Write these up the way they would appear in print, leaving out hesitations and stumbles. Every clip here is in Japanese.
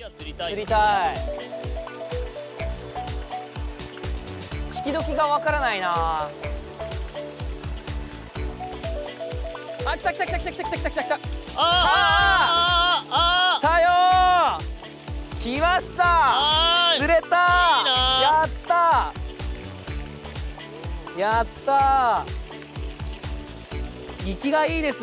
は釣りたい。 釣りたい。引き時がわからないな。あ、来た来た来た来た来た来た来た来た来た。 あ来たよー。来ました。釣れた。やったー。やったー。生きがいいです。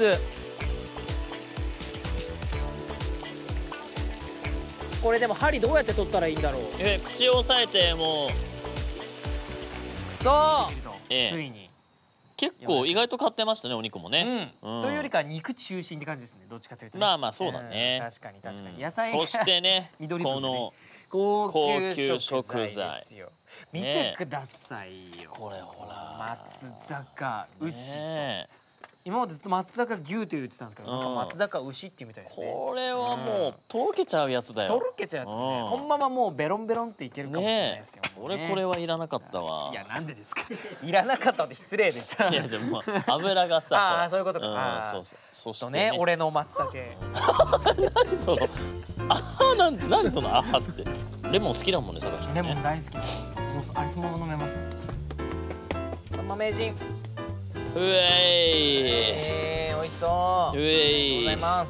これでも針どうやって取ったらいいんだろう。 口を押さえてもう。 そう。 ついに。結構意外と買ってましたね、お肉もね。 というよりか肉中心って感じですね。どっちかというと。 まあまあそうだね。 確かに確かに。野菜。 そしてね、この高級食材。 見てくださいよ。 これほら。 松坂牛と。今までずっと松坂牛と言ってたんですけど、なんか松坂牛っていうみたいですね。 これはもうとろけちゃうやつだよ。 とろけちゃうやつね。ほんまはもうベロンベロンっていけるかもしれないですよ。 俺これはいらなかったわ。 いやなんでですか。いらなかったって失礼でした。 いやじゃもう油がさ。 ああそういうことか。 そうそう。そしてね、俺の松茸。 何その何そのあはって。レモン好きだもんね、坂ちゃん。 レモン大好き。もうあれそのまま飲めます。豆名人。 うえい。美味しそう。 うえい。 ございます。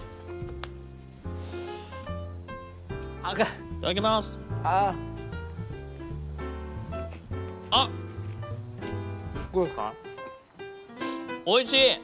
あが。いただきます。 あ。どうですか。 美味しい。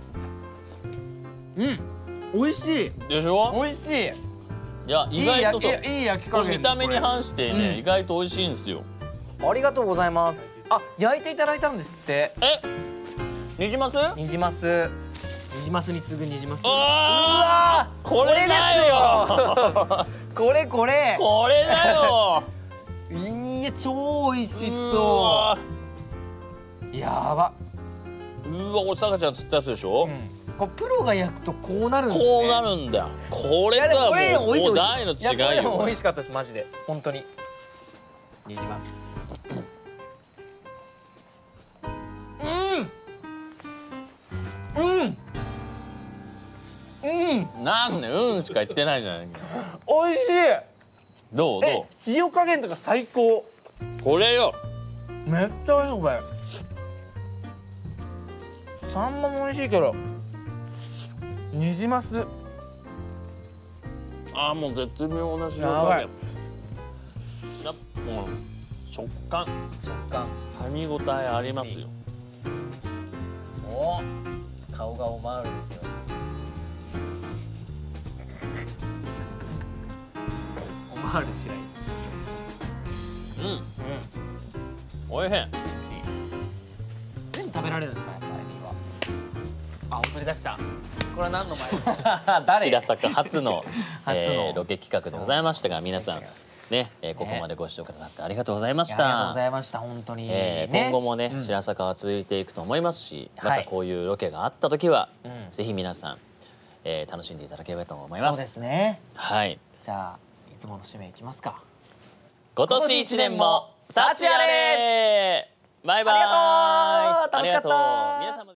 美味しい。 でしょ。 美味しい。 いや意外とそう。 いい焼き加減。 見た目に反してね、意外と美味しいんですよ。 ありがとうございます。あ、焼いていただいたんですって。 ニジマス？ ニジマス。ニジマスに次ぐニジマス。うわー、これだよ。 これこれ。 これだよ。 いや超美味しそう。やば。 うわ、俺さかちゃん釣ったやつでしょ。 これプロが焼くとこうなるんですね。 こうなるんだよ。これがもう大の違いよ。 美味しかったですマジで本当に。ニジマス。 なんでうんしか言ってないじゃないか。 美味しい。 どう？ 塩加減とか最高。 これよ。 めっちゃ美味しいこれ。サンマも美味しいけどニジマス。 ああもう絶妙な塩加減。食感噛み応えありますよ。 お、顔がオマールですよ。オマールしない。 おいしい。 全部食べられるんですかやっぱりは。あ、お取り出した。これは何の前？ 誰？白坂初のロケ企画でございましたが、皆さんね、ここまでご視聴くださってありがとうございました。 ありがとうございました本当に。 今後もね白坂は続いていくと思いますし、またこういうロケがあった時はぜひ皆さん楽しんでいただければと思います。 そうですね。 はい。 じゃあいつもの締めいきますか。 今年1年も幸あれ。バイバイ。 ありがとう。楽しかった。 皆様